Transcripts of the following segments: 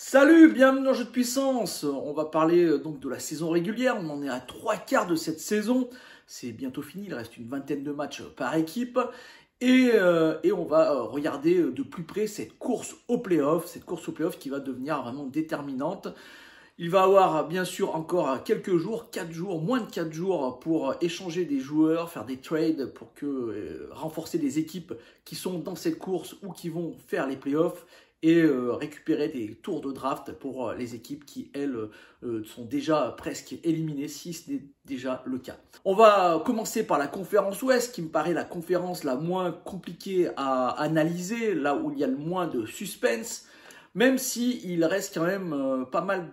Salut, bienvenue dans Jeu de Puissance. On va parler donc de la saison régulière. On en est à 3/4 de cette saison. C'est bientôt fini, il reste une vingtaine de matchs par équipe. Et on va regarder de plus près cette course au play-off qui va devenir vraiment déterminante. Il va y avoir bien sûr encore quelques jours, 4 jours, moins de 4 jours pour échanger des joueurs, faire des trades pour renforcer les équipes qui sont dans cette course ou qui vont faire les playoffs et récupérer des tours de draft pour les équipes qui, elles, sont déjà presque éliminées, si ce n'est déjà le cas. On va commencer par la conférence Ouest, qui me paraît la conférence la moins compliquée à analyser, là où il y a le moins de suspense. Même s'il reste quand même pas mal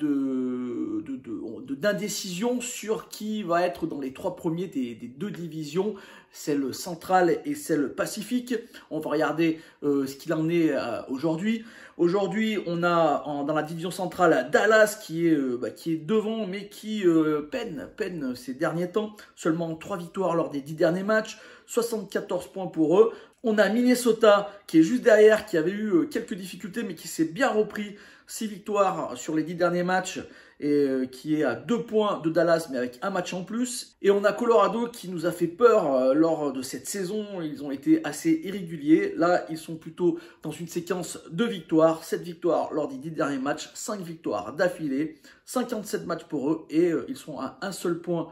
d'indécisions sur qui va être dans les 3 premiers des 2 divisions, celle centrale et celle pacifique. On va regarder ce qu'il en est aujourd'hui. Aujourd'hui, on a dans la division centrale Dallas qui est devant, mais qui peine ces derniers temps. Seulement 3 victoires lors des 10 derniers matchs, 74 points pour eux. On a Minnesota qui est juste derrière, qui avait eu quelques difficultés, mais qui s'est bien repris. 6 victoires sur les 10 derniers matchs et qui est à 2 points de Dallas, mais avec un match en plus. Et on a Colorado qui nous a fait peur lors de cette saison. Ils ont été assez irréguliers. Là, ils sont plutôt dans une séquence de victoires. 7 victoires lors des 10 derniers matchs, 5 victoires d'affilée, 57 matchs pour eux. Et ils sont à un seul point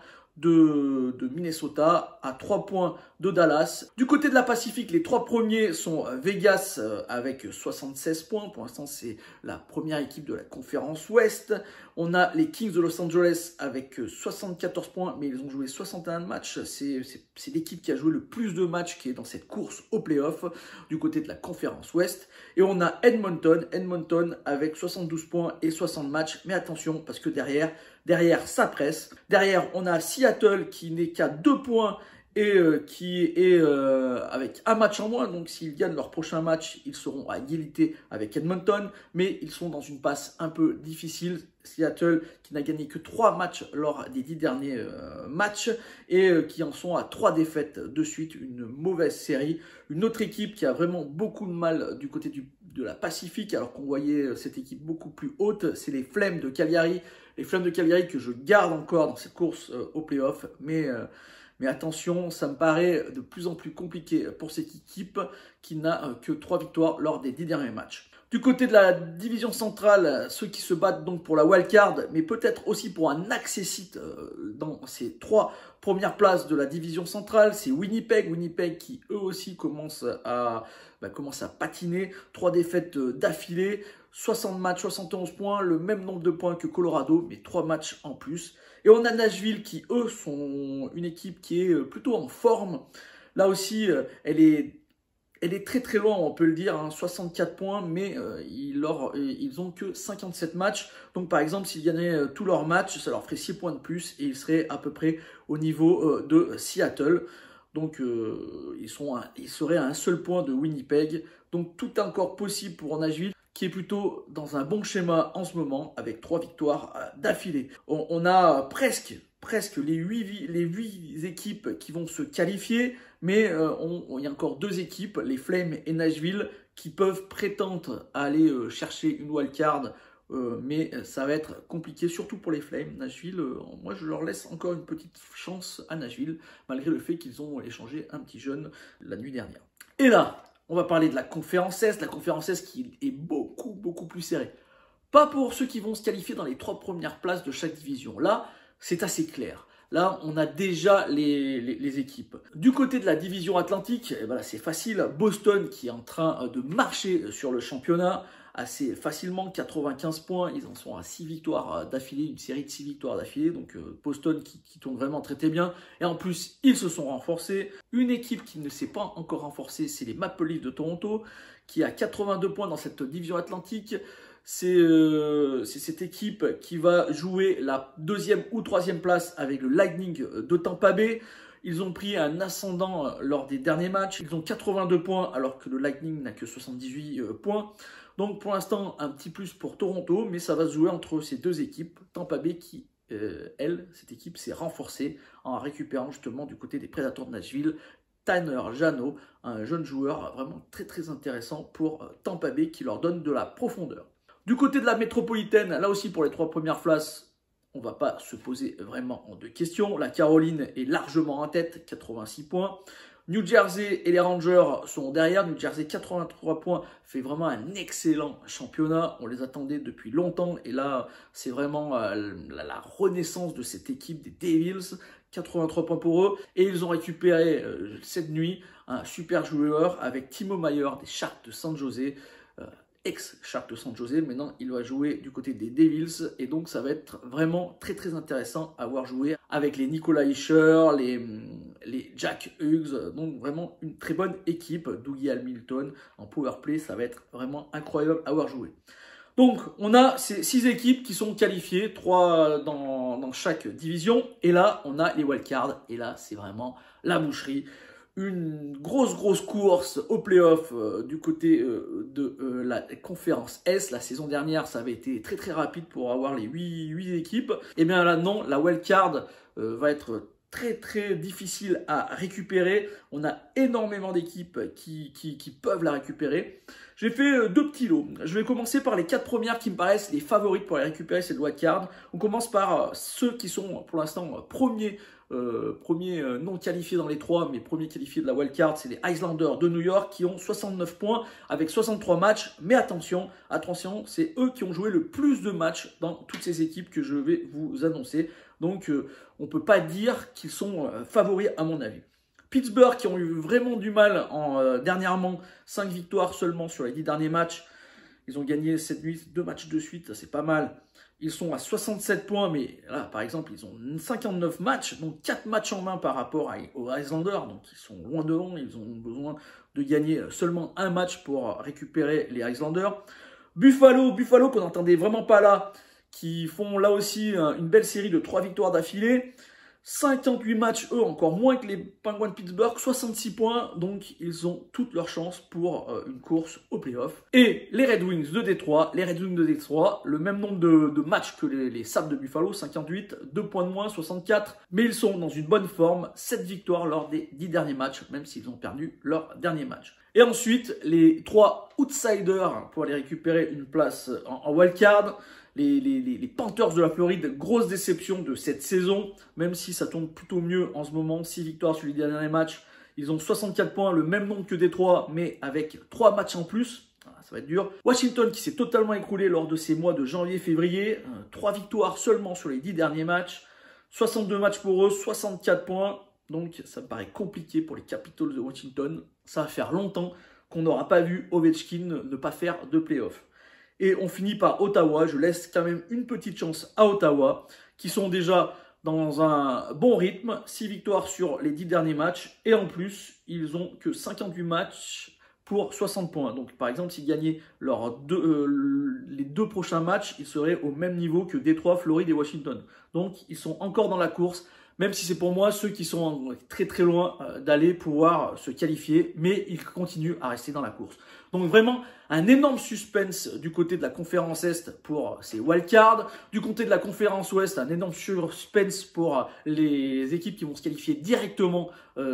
de Minnesota, à 3 points de Dallas. Du côté de la Pacifique, les 3 premiers sont Vegas avec 76 points. Pour l'instant, c'est la première équipe de la conférence Ouest. On a les Kings de Los Angeles avec 74 points, mais ils ont joué 61 matchs. C'est l'équipe qui a joué le plus de matchs qui est dans cette course au playoff du côté de la conférence Ouest. Et on a Edmonton avec 72 points et 60 matchs. Mais attention, parce que derrière ça presse. Derrière, on a Seattle qui n'est qu'à 2 points et qui est avec un match en moins. Donc s'ils gagnent leur prochain match, ils seront à égalité avec Edmonton. Mais ils sont dans une passe un peu difficile. Seattle qui n'a gagné que 3 matchs lors des 10 derniers matchs et qui en sont à 3 défaites de suite. Une mauvaise série. Une autre équipe qui a vraiment beaucoup de mal du côté de la Pacifique, alors qu'on voyait cette équipe beaucoup plus haute, c'est les Flames de Calgary. Les Flames de Calgary que je garde encore dans cette course au playoff, mais attention, ça me paraît de plus en plus compliqué pour cette équipe qui n'a que 3 victoires lors des 10 derniers matchs. Du côté de la division centrale, ceux qui se battent donc pour la wildcard, mais peut-être aussi pour un accessit dans ces 3 premières places de la division centrale, c'est Winnipeg. Winnipeg qui eux aussi commence à patiner. 3 défaites d'affilée, 60 matchs, 71 points, le même nombre de points que Colorado, mais 3 matchs en plus. Et on a Nashville qui eux sont une équipe qui est plutôt en forme. Là aussi, elle est très très loin, on peut le dire, 64 points, mais ils ont que 57 matchs. Donc par exemple, s'ils gagnaient tous leurs matchs, ça leur ferait 6 points de plus et ils seraient à peu près au niveau de Seattle. Donc ils seraient à un seul point de Winnipeg. Donc tout est encore possible pour Nashville, qui est plutôt dans un bon schéma en ce moment, avec 3 victoires d'affilée. On a presque les 8 équipes qui vont se qualifier, mais il y a encore 2 équipes, les Flames et Nashville, qui peuvent prétendre à aller chercher une wildcard, mais ça va être compliqué, surtout pour les Flames. Nashville, moi je leur laisse encore une petite chance à Nashville, malgré le fait qu'ils ont échangé un petit jeune la nuit dernière. Et là, on va parler de la conférence Est, qui est beaucoup plus serrée. Pas pour ceux qui vont se qualifier dans les 3 premières places de chaque division. Là, c'est assez clair. Là, on a déjà les équipes. Du côté de la division Atlantique, c'est facile. Boston qui est en train de marcher sur le championnat assez facilement, 95 points. Ils en sont à 6 victoires d'affilée, une série de 6 victoires d'affilée. Donc Boston qui tourne vraiment très bien. Et en plus, ils se sont renforcés. Une équipe qui ne s'est pas encore renforcée, c'est les Maple Leafs de Toronto, qui a 82 points dans cette division Atlantique. C'est cette équipe qui va jouer la 2e ou 3e place avec le Lightning de Tampa Bay. Ils ont pris un ascendant lors des derniers matchs. Ils ont 82 points alors que le Lightning n'a que 78 points. Donc pour l'instant, un petit plus pour Toronto, mais ça va se jouer entre ces 2 équipes. Tampa Bay qui, cette équipe s'est renforcée en récupérant justement du côté des Predators de Nashville Tanner Jeannot, un jeune joueur vraiment très intéressant pour Tampa Bay qui leur donne de la profondeur. Du côté de la métropolitaine, là aussi pour les 3 premières places, on ne va pas se poser vraiment en 2 questions. La Caroline est largement en tête, 86 points. New Jersey et les Rangers sont derrière. New Jersey, 83 points, fait vraiment un excellent championnat. On les attendait depuis longtemps. Et là, c'est vraiment la renaissance de cette équipe des Devils. 83 points pour eux. Et ils ont récupéré cette nuit un super joueur avec Timo Meier des Sharks de San José. Ex-Sharks de San José, maintenant il va jouer du côté des Devils et donc ça va être vraiment très très intéressant à voir jouer avec les Nicolas Hischier, les Jack Hughes, donc vraiment une très bonne équipe. Dougie Hamilton en powerplay, ça va être vraiment incroyable à voir jouer. Donc on a ces 6 équipes qui sont qualifiées, 3 dans chaque division et là on a les wildcards et là c'est vraiment la boucherie. Une grosse course au playoff du côté de la conférence S. La saison dernière, ça avait été très très rapide pour avoir les 8 équipes. Et bien là, non, la wildcard va être très très difficile à récupérer. On a énormément d'équipes qui peuvent la récupérer. J'ai fait 2 petits lots. Je vais commencer par les 4 premières qui me paraissent les favorites pour les récupérer, cette wildcard. On commence par ceux qui sont pour l'instant premiers non qualifiés dans les 3, mais premiers qualifiés de la wildcard, c'est les Islanders de New York qui ont 69 points avec 63 matchs. Mais attention, c'est eux qui ont joué le plus de matchs dans toutes ces équipes que je vais vous annoncer. Donc on ne peut pas dire qu'ils sont favoris à mon avis. Pittsburgh qui ont eu vraiment du mal dernièrement, 5 victoires seulement sur les 10 derniers matchs. Ils ont gagné cette nuit 2 matchs de suite, c'est pas mal. Ils sont à 67 points, mais là, par exemple, ils ont 59 matchs, donc 4 matchs en main par rapport aux Islanders. Donc, ils sont loin devant, ils ont besoin de gagner seulement un match pour récupérer les Islanders. Buffalo qu'on n'entendait vraiment pas là, qui font là aussi une belle série de 3 victoires d'affilée. 58 matchs, eux, encore moins que les Penguins de Pittsburgh, 66 points, donc ils ont toutes leurs chances pour une course au playoff. Et les Red Wings de Détroit, le même nombre de matchs que les Sabres de Buffalo, 58, 2 points de moins, 64, mais ils sont dans une bonne forme, 7 victoires lors des 10 derniers matchs, même s'ils ont perdu leur dernier match. Et ensuite, les 3 outsiders pour aller récupérer une place en wildcard. Les Panthers de la Floride, grosse déception de cette saison, même si ça tourne plutôt mieux en ce moment, 6 victoires sur les derniers matchs. Ils ont 64 points, le même nombre que Détroit, mais avec 3 matchs en plus. Ça va être dur. Washington qui s'est totalement écroulé lors de ces mois de janvier-février. 3 victoires seulement sur les 10 derniers matchs. 62 matchs pour eux, 64 points. Donc ça me paraît compliqué pour les Capitals de Washington. Ça va faire longtemps qu'on n'aura pas vu Ovechkin ne pas faire de playoff. Et on finit par Ottawa. Je laisse quand même une petite chance à Ottawa, qui sont déjà dans un bon rythme. 6 victoires sur les 10 derniers matchs. Et en plus, ils ont que 58 matchs pour 60 points. Donc par exemple, s'ils gagnaient les 2 prochains matchs, ils seraient au même niveau que Détroit, Floride et Washington. Donc ils sont encore dans la course. Même si c'est pour moi ceux qui sont très très loin d'aller pouvoir se qualifier, mais ils continuent à rester dans la course. Donc vraiment un énorme suspense du côté de la conférence Est pour ces wildcards. Du côté de la conférence Ouest, un énorme suspense pour les équipes qui vont se qualifier directement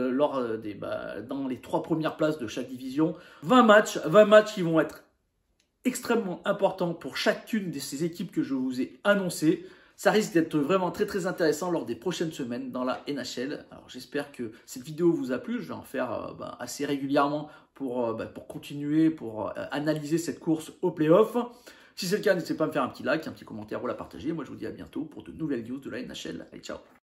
dans les 3 premières places de chaque division. 20 matchs qui vont être extrêmement importants pour chacune de ces équipes que je vous ai annoncées. Ça risque d'être vraiment très très intéressant lors des prochaines semaines dans la NHL. Alors j'espère que cette vidéo vous a plu. Je vais en faire assez régulièrement pour continuer, pour analyser cette course au playoff. Si c'est le cas, n'hésitez pas à me faire un petit like, un petit commentaire ou à la partager. Moi je vous dis à bientôt pour de nouvelles news de la NHL. Allez, ciao!